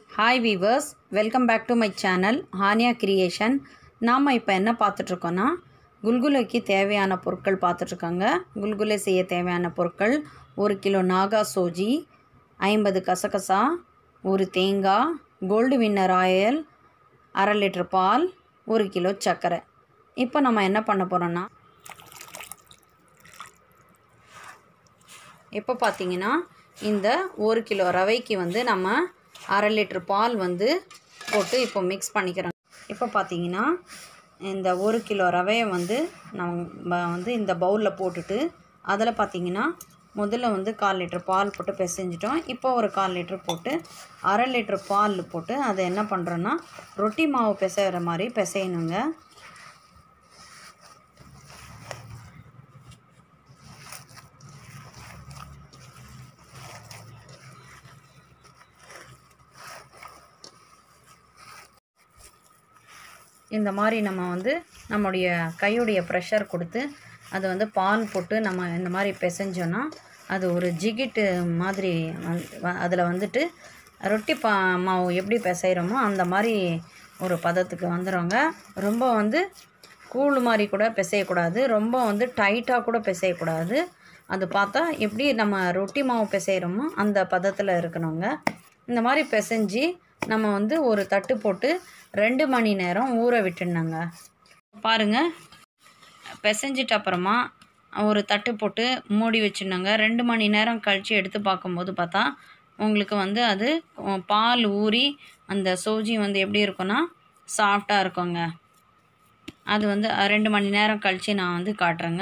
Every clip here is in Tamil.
Hi viewers, welcome back to my channel Haniya creation. நாம் இப்போ என்ன பார்த்துட்ருக்கோன்னா, குல்குலைக்கு தேவையான பொருட்கள் பார்த்துட்ருக்காங்க. குல்குலை செய்ய தேவையான பொருட்கள் 1 கிலோ நாகா சோஜி, 50 கசகசா, 1 தேங்காய், கோல்டு வின்னர் ஆயில், 1/2 லிட்டர் பால், 1 கிலோ சர்க்கரை. இப்போ நம்ம என்ன பண்ண போகிறோன்னா, இப்போ பார்த்திங்கன்னா இந்த 1 கிலோ ரவைக்கு வந்து நம்ம 1/2 லிட்டர் பால் வந்து போட்டு இப்போ மிக்ஸ் பண்ணிக்கிறோம். இப்போ பார்த்திங்கன்னா இந்த 1 கிலோ ரவையை வந்து நம்ம வந்து இந்த பவுலில் போட்டுட்டு அதில் பார்த்திங்கன்னா முதல்ல வந்து 1/4 லிட்டர் பால் போட்டு பிசைஞ்சிட்டோம். இப்போ ஒரு 1/4 லிட்டர் போட்டு 1/2 லிட்டர் பால் போட்டு அதை என்ன பண்ணுறோன்னா ரொட்டி மாவு பிசைகிற மாதிரி பிசையணுங்க. இந்த மாதிரி நம்ம வந்து நம்முடைய கையுடைய ப்ரெஷர் கொடுத்து அதை வந்து பால் போட்டு நம்ம இந்த மாதிரி பிசைஞ்சோன்னா அது ஒரு ஜிகிட்டு மாதிரி அதில் வந்துட்டு ரொட்டி மாவு எப்படி பிசைகிறோமோ அந்த மாதிரி ஒரு பதத்துக்கு வந்துடுங்க. ரொம்ப வந்து கூழ் மாதிரி கூட பிசையக்கூடாது, ரொம்ப வந்து டைட்டாக கூட பிசையக்கூடாது. அது பார்த்தா எப்படி நம்ம ரொட்டி மாவு பிசைகிறோமோ அந்த பதத்தில் இருக்கணுங்க. இந்த மாதிரி பிசைஞ்சி நம்ம வந்து ஒரு தட்டு போட்டு 2 மணி நேரம் ஊற விட்டுணுங்க. பாருங்கள், பிசைஞ்சிட்ட அப்புறமா ஒரு தட்டு போட்டு மூடி வச்சுருந்தாங்க. 2 மணி நேரம் கழித்து எடுத்து பார்க்கும்போது பார்த்தா உங்களுக்கு வந்து அது பால் ஊறி அந்த சோஜி வந்து எப்படி இருக்குன்னா சாஃப்டாக இருக்குங்க. அது வந்து 2 மணி நேரம் கழித்து நான் வந்து காட்டுறேங்க.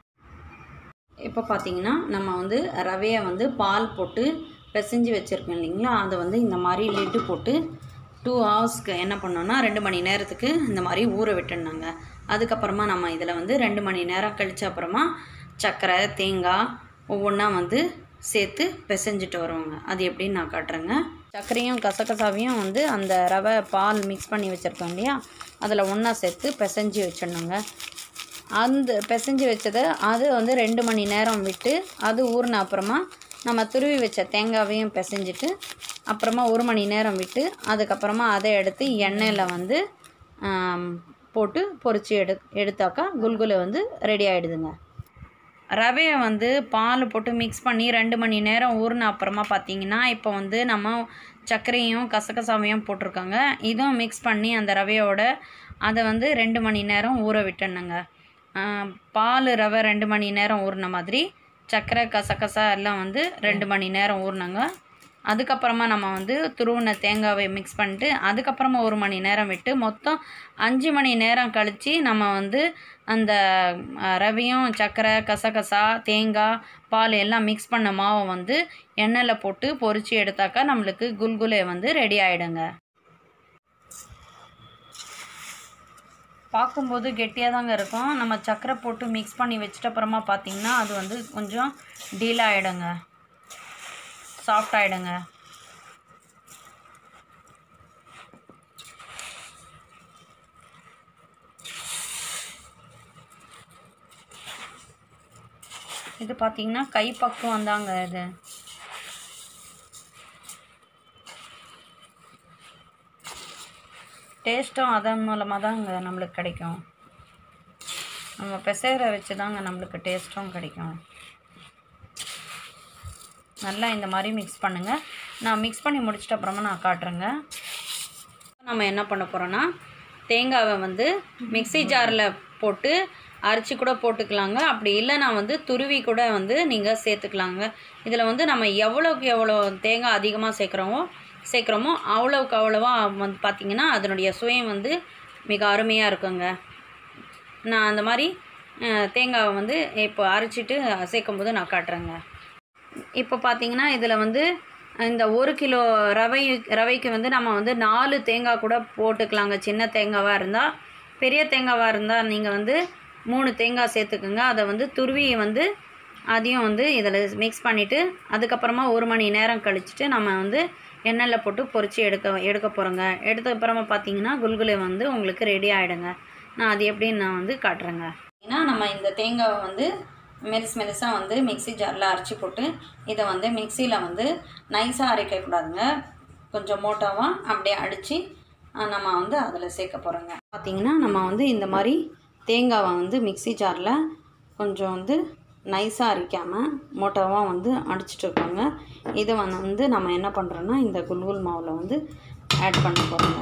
இப்போ பார்த்திங்கன்னா நம்ம வந்து ரவையை வந்து பால் போட்டு பிசைஞ்சு வச்சுருக்கோம் இல்லைங்களா, அதை வந்து இந்த மாதிரி லிட்டு போட்டு 2 ஹவர்ஸ்க்கு என்ன பண்ணோன்னா 2 மணி நேரத்துக்கு இந்த மாதிரி ஊற விட்டுருந்தாங்க. அதுக்கப்புறமா நம்ம இதில் வந்து 2 மணி நேரம் கழிச்ச அப்புறமா சர்க்கரை தேங்காய் ஒவ்வொன்றா வந்து சேர்த்து பிசைஞ்சிட்டு வருவாங்க. அது எப்படின்னு நான் காட்டுறேங்க. சர்க்கரையும் கசகசாவையும் வந்து அந்த ரவை பால் மிக்ஸ் பண்ணி வச்சுருக்கோம் இல்லையா, அதில் ஒன்றா சேர்த்து பிசைஞ்சு வச்சிடணுங்க. அந்த பிசைஞ்சு வச்சதை அது வந்து 2 மணி நேரம் விட்டு அது ஊறின அப்புறமா நம்ம துருவி வச்ச தேங்காவையும் பிசைஞ்சிட்டு அப்புறமா 1 மணி நேரம் விட்டு அதுக்கப்புறமா அதை எடுத்து எண்ணெயில் வந்து போட்டு பொரித்து எடுத்தாக்கா குல்குலை வந்து ரெடி ஆகிடுதுங்க. ரவையை வந்து பால் போட்டு மிக்ஸ் பண்ணி 2 மணி நேரம் ஊறின அப்புறமா பார்த்திங்கன்னா இப்போ வந்து நம்ம சர்க்கரையும் கசகசாவையும் போட்டிருக்காங்க. இதுவும் மிக்ஸ் பண்ணி அந்த ரவையோட அதை வந்து 2 மணி நேரம் ஊற விட்டுணுங்க. பால் ரவை 2 மணி நேரம் ஊறின மாதிரி சர்க்கரை கசகசா எல்லாம் வந்து 2 மணி நேரம் ஊறினாங்க. அதுக்கப்புறமா நம்ம வந்து துருவின தேங்காவை மிக்ஸ் பண்ணிட்டு அதுக்கப்புறமா 1 மணி நேரம் விட்டு மொத்தம் 5 மணி நேரம் கழித்து நம்ம வந்து அந்த ரவையும் சர்க்கரை கசகசா தேங்காய் பால் எல்லாம் மிக்ஸ் பண்ண மாவை வந்து எண்ணெயில் போட்டு பொரித்து எடுத்தாக்கா நம்மளுக்கு குல்குலை வந்து ரெடி ஆகிடுங்க. பார்க்கும்போது கெட்டியாக தாங்க இருக்கும். நம்ம சர்க்கரை போட்டு மிக்ஸ் பண்ணி வச்சிட்ட அப்புறமா பார்த்திங்கன்னா அது வந்து கொஞ்சம் டீல் ஆகிடுங்க, சாஃப்ட் ஆகிடுங்க. இது பார்த்திங்கன்னா கை பக்குவம் தாங்க. இது டேஸ்ட்டும் அதன் மூலமாக தாங்க நம்மளுக்கு கிடைக்கும். நம்ம பிசைகிற வச்சு தாங்க நம்மளுக்கு டேஸ்ட்டும் கிடைக்கும். நல்லா இந்த மாதிரி மிக்ஸ் பண்ணுங்கள். நான் மிக்ஸ் பண்ணி முடிச்சிட்ட அப்புறமா நான் காட்டுறேங்க. நம்ம என்ன பண்ண போகிறோன்னா தேங்காவை வந்து மிக்ஸி ஜாரில் போட்டு அரைச்சி கூட போட்டுக்கலாங்க. அப்படி இல்லைனா வந்து துருவி கூட வந்து நீங்கள் சேர்த்துக்கலாங்க. இதில் வந்து நம்ம எவ்வளோக்கு எவ்வளோ தேங்காய் அதிகமாக சேர்க்குறோமோ அவ்வளோக்கு அவ்வளோவா வந்து பார்த்திங்கன்னா அதனுடைய சுவையும் வந்து மிக அருமையாக இருக்குங்க. நான் அந்த மாதிரி தேங்காவை வந்து இப்போ அரைச்சிட்டு சேர்க்கும்போது நான் காட்டுறேங்க. இப்போ பார்த்திங்கன்னா இதில் வந்து இந்த 1 கிலோ ரவைக்கு வந்து நம்ம வந்து 4 தேங்காய் கூட போட்டுக்கலாங்க. சின்ன தேங்காவாக இருந்தால், பெரிய தேங்காவாக இருந்தால் நீங்கள் வந்து 3 தேங்காய் சேர்த்துக்குங்க. அதை வந்து துருவி வந்து அதையும் வந்து இதில் மிக்ஸ் பண்ணிவிட்டு அதுக்கப்புறமா 1 மணி நேரம் கழிச்சிட்டு நம்ம வந்து எண்ணெயில் போட்டு பொரித்து எடுக்க போகிறோங்க. எடுத்த அப்புறமா பார்த்திங்கன்னா குல்குலை வந்து உங்களுக்கு ரெடி ஆகிடுங்க. நான் அது எப்படின்னு நான் வந்து காட்டுறேங்க. ஏன்னா நம்ம இந்த தேங்காவை வந்து மெலிசாக வந்து மிக்ஸி ஜாரில் அரைச்சி போட்டு இதை வந்து மிக்சியில் வந்து நைஸாக அரைக்கக்கூடாதுங்க. கொஞ்சம் மோட்டாவாக அப்படியே அடித்து நம்ம வந்து அதில் சேர்க்க போகிறோங்க. பார்த்திங்கன்னா நம்ம வந்து இந்த மாதிரி தேங்காவை வந்து மிக்ஸி ஜாரில் கொஞ்சம் வந்து நைஸாக அரைக்காமல் மோட்டாவாக வந்து அடிச்சிட்டு இருக்கோங்க. இதை வந்து நம்ம என்ன பண்ணுறோன்னா இந்த குல்குல் மாவில் வந்து ஆட் பண்ண போகிறோங்க.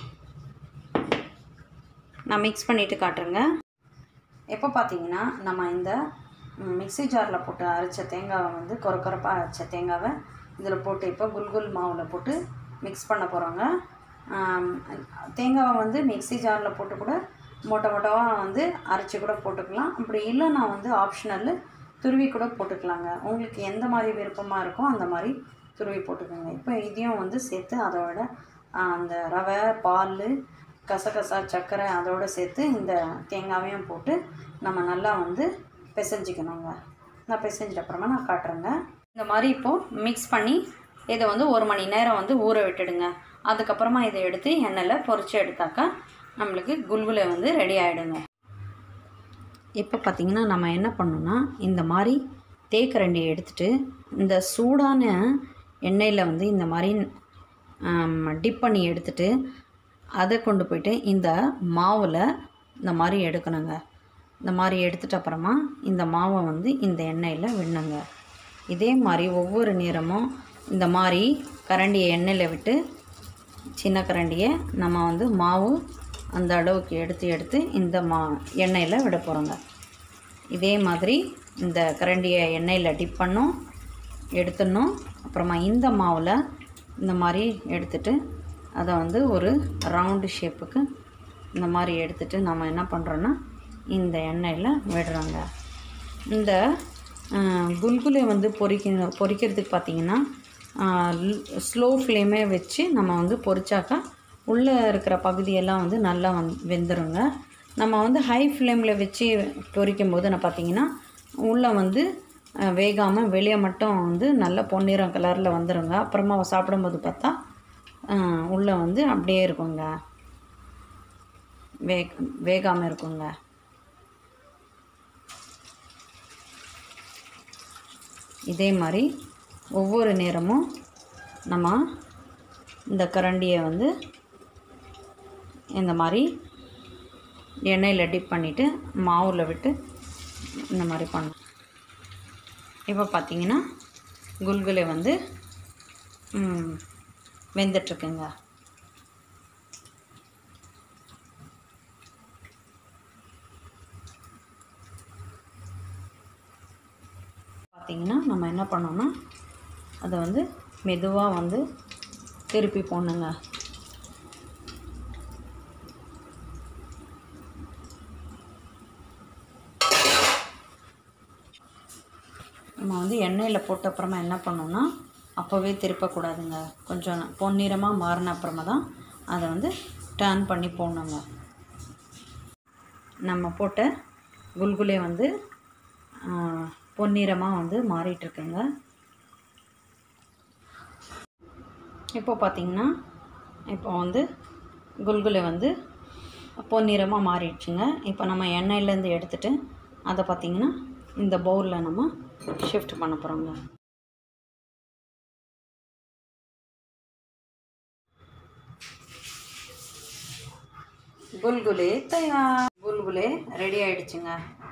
நான் மிக்ஸ் பண்ணிவிட்டு காட்டுறேங்க. எப்போ பார்த்திங்கன்னா நம்ம இந்த மிக்ஸி ஜாரில் போட்டு அரைச்ச தேங்காவை வந்து கொரப்பாக அரைச்ச தேங்காவை இதில் போட்டு இப்போ குல்குல் மாவில் போட்டு மிக்ஸ் பண்ண போகிறோங்க. தேங்காவை வந்து மிக்ஸி ஜாரில் போட்டு கூட மோட்டாவாக வந்து அரைச்சி கூட போட்டுக்கலாம். அப்படி இல்லை நான் வந்து ஆப்ஷனல் துருவி கூட போட்டுக்கலாங்க. உங்களுக்கு எந்த மாதிரி விருப்பமாக இருக்கோ அந்த மாதிரி துருவி போட்டுக்கோங்க. இப்போ இதையும் வந்து சேர்த்து அதோட அந்த ரவை, பால், கசகசா, சர்க்கரை அதோடு சேர்த்து இந்த தேங்காவையும் போட்டு நம்ம நல்லா வந்து பிசைஞ்சிக்கணுங்க. நான் பிசைஞ்சிட்ட அப்புறமா நான் காட்டுறேங்க. இந்த மாதிரி இப்போது மிக்ஸ் பண்ணி இதை வந்து 1 மணி நேரம் வந்து ஊற விட்டுடுங்க. அதுக்கப்புறமா இதை எடுத்து எண்ணெயில் பொரித்து எடுத்தாக்கா நம்மளுக்கு குல்குலே வந்து ரெடி ஆகிடுங்க. இப்போ பார்த்திங்கன்னா நம்ம என்ன பண்ணோன்னா இந்த மாதிரி தேக்கரண்டியை எடுத்துகிட்டு இந்த சூடான எண்ணெயில் வந்து இந்த மாதிரி டிப் பண்ணி எடுத்துகிட்டு அதை கொண்டு போய்ட்டு இந்த மாவில் இந்த மாதிரி எடுக்கணுங்க. இந்த மாதிரி எடுத்துகிட்ட அப்புறமா இந்த மாவை வந்து இந்த எண்ணெயில் விடணுங்க. இதே மாதிரி ஒவ்வொரு நேரமும் இந்த மாதிரி கரண்டியை எண்ணெயில் விட்டு சின்ன கரண்டியை நம்ம வந்து மாவு அந்த அளவுக்கு எடுத்து இந்த எண்ணெயில் விட போகிறோங்க. இதே மாதிரி இந்த கரண்டியை எண்ணெயில் டிப் பண்ணோம், எடுத்துடணும். அப்புறமா இந்த மாவில் இந்த மாதிரி எடுத்துகிட்டு அதை வந்து ஒரு ரவுண்டு ஷேப்புக்கு இந்த மாதிரி எடுத்துகிட்டு நம்ம என்ன பண்ணுறோன்னா இந்த எண்ணெயில் விடுறோங்க. இந்த குல்குலே வந்து பொரிக்கிறதுக்கு பார்த்திங்கன்னா ஸ்லோ ஃப்ளேமே வச்சு நம்ம வந்து பொரிச்சாக்கா உள்ளே இருக்கிற பகுதியெல்லாம் வந்து நல்லா வெந்துருங்க. நம்ம வந்து ஹை ஃப்ளேமில் வச்சு பொரிக்கும் போது நான் பார்த்திங்கன்னா உள்ளே வந்து வேகாமல் வெளியே மட்டும் வந்து நல்ல பொன்னிறம் கலரில் வந்துடுங்க. அப்புறமா சாப்பிடும்போது பார்த்தா உள்ளே வந்து அப்படியே இருக்குங்க, வேகாமல் இருக்குங்க. இதே மாதிரி ஒவ்வொரு நேரமும் நம்ம இந்த கரண்டியை வந்து இந்த மாதிரி எண்ணெயில் டிப் பண்ணிவிட்டு மாவில் விட்டு இந்த மாதிரி பண்ணணும். இப்போ பார்த்திங்கன்னா குல்குலே வந்து வெந்துட்டுருக்குங்க. பார்த்திங்கன்னா நம்ம என்ன பண்ணோன்னா அதை வந்து மெதுவாக வந்து திருப்பி போடணுங்க. நம்ம வந்து எண்ணெயில் போட்ட அப்புறமா என்ன பண்ணோன்னா அப்போவே திருப்பக்கூடாதுங்க. கொஞ்சம் பொன்னிறமாக மாறின அப்புறமா தான் அதை வந்து டர்ன் பண்ணி போடணுங்க. நம்ம போட்ட குல்குலே வந்து பொன்னிறமாக வந்து மாறிட்டுருக்குங்க. இப்போ பார்த்திங்கன்னா இப்போ வந்து குல்குலே வந்து பொன்னிறமாக மாறிடுச்சுங்க. இப்போ நம்ம எண்ணெயிலேருந்து எடுத்துகிட்டு அதை பார்த்திங்கன்னா இந்த பவுலில் நம்ம ஷிஃப்ட் பண்ண போகிறோங்க. குல்குலே தயார். குல்குலே ரெடி ஆகிடுச்சுங்க.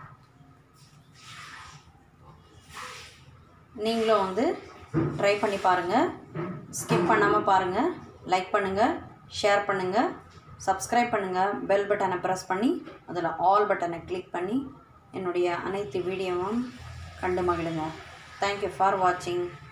நீங்களும் வந்து ட்ரை பண்ணி பாருங்கள். ஸ்கிப் பண்ணாமல் பாருங்கள். லைக் பண்ணுங்கள், ஷேர் பண்ணுங்கள், சப்ஸ்கிரைப் பண்ணுங்கள். பெல் பட்டனை ப்ரெஸ் பண்ணி அதில் ஆல் பட்டனை கிளிக் பண்ணி என்னுடைய அனைத்து வீடியோவும் கண்டு மகிழுங்க. தேங்க்யூ ஃபார் வாட்சிங்.